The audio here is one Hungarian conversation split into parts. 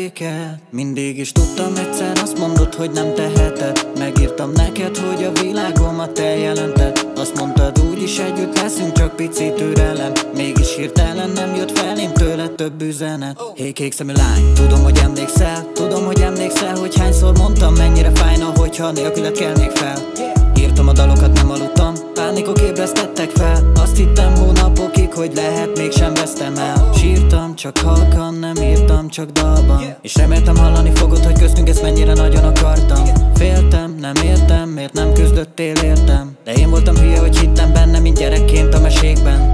menedéket. Mindig is tudtam, egyszer azt mondod, hogy nem teheted. Megírtam neked, hogy a világomat eljelented. Azt mondtad, úgyis együtt leszünk, csak pici türelem. Mégis hirtelen nem jött felém tőled több üzenet. Hé, kék szemű lány, tudom, hogy emlékszel, hogy hányszor mondtam, mennyire fájna, hogyha nélküled kelnék fel. Írtam a dalokat, nem aludtam, pánikok ébresztettek fel. Azt hittem hónapokig, hogy lehet, mégsem vesztem el. Sírtam, csak halkan, nem írtam, csak dalban. És reméltem hallani fogod, hogy köztünk ezt mennyire nagyon akartam. Féltem, nem értem, miért nem küzdöttél értem. De én voltam hülye, hogy hittem benne, mint gyerekként a mesékben.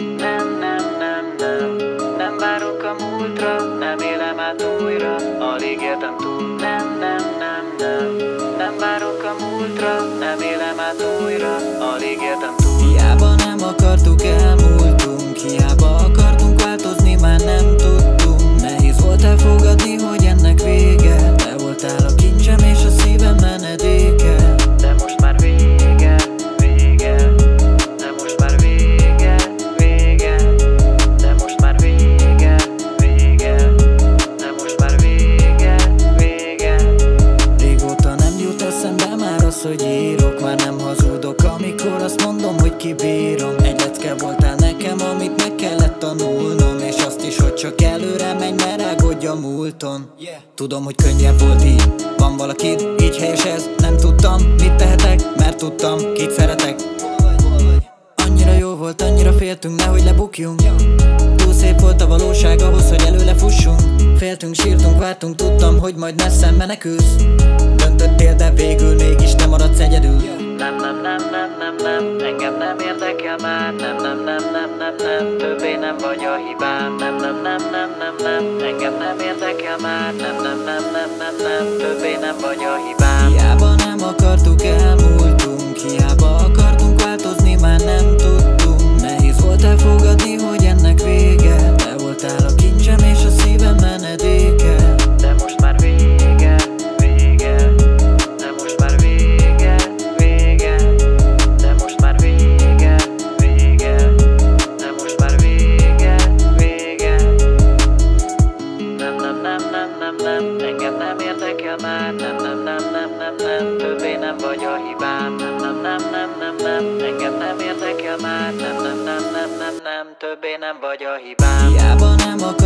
Nem várok a múltra, nem élem át újra, alig értem túl. Nem várok a múltra, nem élem át újra, alig értem túl. Hiába nem akartuk, elmúltunk, hiába akartunk változni, már nem tudtunk. Nehéz volt elfogadni, hogy ennek vége. Te voltál a kincsem és a szívem menedéke. De most már vége, vége. De most már vége, vége. De most már vége, vége. De most már vége, vége. Régóta nem jut eszembe már az, hogy írok. Már nem hazudok, amikor azt mondom, hogy kibírom. Egy lecke voltál nekem, amit meg kellett tanulnom. És azt is, hogy csak előre menj, ne rágodj a múlton. Tudom, hogy könnyebb volt így. Van valakid, így helyes ez. Nem tudtam, mit tehetek, mert tudtam, kit szeretek. Annyira jó volt, annyira féltünk, nehogy lebukjunk. Túl szép volt a valóság ahhoz, hogy előle fussunk. Féltünk, sírtunk, vártunk, tudtam, hogy majd messze menekülsz. Döntöttél, de végül mégis te maradsz egyedül. Nem, engem nem érdekel már. Nem, többé nem vagy a hibám. Nem, engem nem érdekel már. Nem, többé nem vagy a hibám. Hiába nem akartuk, elmúltunk, hiába akartunk változni, már nem tudtunk. Nehéz volt elfogadni, hogy ennek vége. Te voltál a kincsem és a szívem menedéke. De most már vége, vége. De most már vége, vége. De most már vége, vége. De most már vége, vége. Nem, engem nem érdekel már. Nem, többé nem vagy a hibám. Nem, engem nem érdekel már. Nem, többé nem vagy a hibám. Hiába nem akar